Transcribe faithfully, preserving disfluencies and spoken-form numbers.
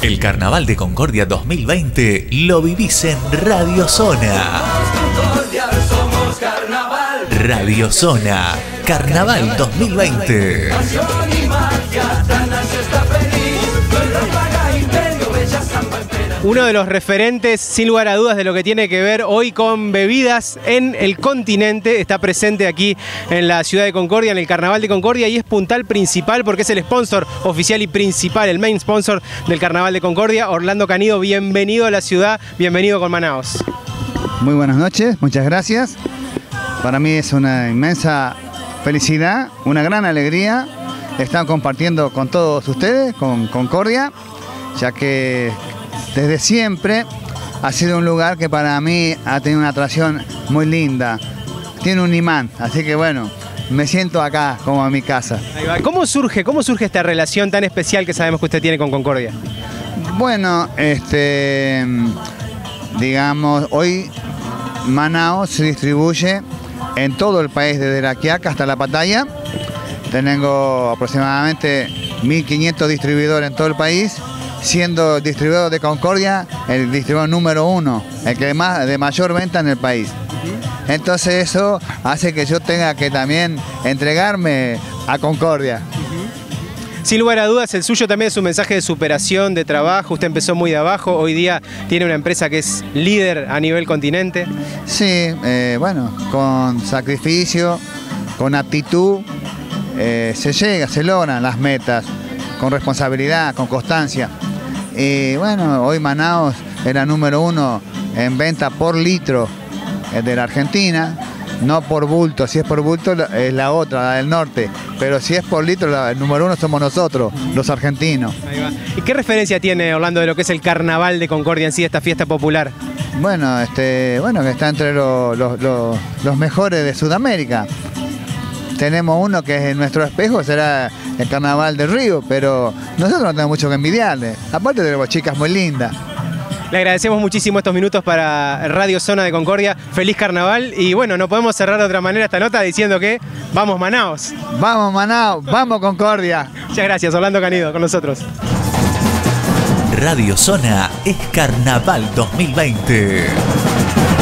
El Carnaval de Concordia dos mil veinte lo vivís en Radio Zona. Radio Zona, Carnaval dos mil veinte. Uno de los referentes, sin lugar a dudas, de lo que tiene que ver hoy con bebidas en el continente, está presente aquí en la ciudad de Concordia, en el Carnaval de Concordia, y es puntal principal porque es el sponsor oficial y principal, el main sponsor del Carnaval de Concordia. Orlando Canido, bienvenido a la ciudad, bienvenido con Manaos. Muy buenas noches, muchas gracias. Para mí es una inmensa felicidad, una gran alegría estar compartiendo con todos ustedes, con Concordia, ya que desde siempre ha sido un lugar que para mí ha tenido una atracción muy linda. Tiene un imán, así que bueno, me siento acá como en mi casa. Ahí va. ¿Cómo surge, cómo surge esta relación tan especial que sabemos que usted tiene con Concordia? Bueno, este, digamos, hoy Manaos se distribuye en todo el país, desde La Quiaca hasta La Pataya. Tengo aproximadamente mil quinientos distribuidores en todo el país, siendo el distribuidor de Concordia el distribuidor número uno, el que más de mayor venta en el país. Entonces eso hace que yo tenga que también entregarme a Concordia. Sin lugar a dudas, el suyo también es un mensaje de superación, de trabajo. Usted empezó muy de abajo, hoy día tiene una empresa que es líder a nivel continente. Sí, eh, bueno, con sacrificio, con aptitud, eh, se llega, se logran las metas, con responsabilidad, con constancia. Y bueno, hoy Manaos era número uno en venta por litro de la Argentina, no por bulto. Si es por bulto es la otra, la del norte, pero si es por litro, la, el número uno somos nosotros, los argentinos. Ahí va. ¿Y qué referencia tiene, Orlando, de lo que es el Carnaval de Concordia en sí, esta fiesta popular? Bueno, este, bueno, que está entre los, los, los, los mejores de Sudamérica. Tenemos uno que es en nuestro espejo, será el Carnaval de Río, pero nosotros no tenemos mucho que envidiarle. Aparte tenemos chicas muy lindas. Le agradecemos muchísimo estos minutos para Radio Zona de Concordia. Feliz Carnaval y bueno, no podemos cerrar de otra manera esta nota diciendo que vamos Manaos. Vamos Manaos, vamos Concordia. Muchas gracias, Orlando Canido, con nosotros. Radio Zona es Carnaval dos mil veinte.